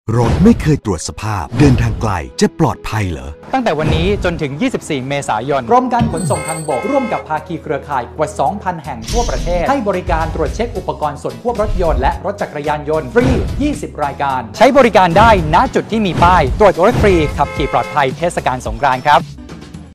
รถไม่เคยตรวจสภาพเดินทางไกลจะปลอดภัยเหรอตั้งแต่วันนี้จนถึง 24 เมษายน กรมการขนส่งทางบกร่วมกับภาคีเครือข่ายกว่า 2,000 แห่งทั่วประเทศให้บริการตรวจเช็คอุปกรณ์ส่วนควบรถยนต์และรถจักรยานยนต์ฟรี 20 รายการ ใช้บริการได้ณจุดที่มีป้ายตรวจรถฟรีขับขี่ปลอดภัยเทศกาลสงกรานต์ครับ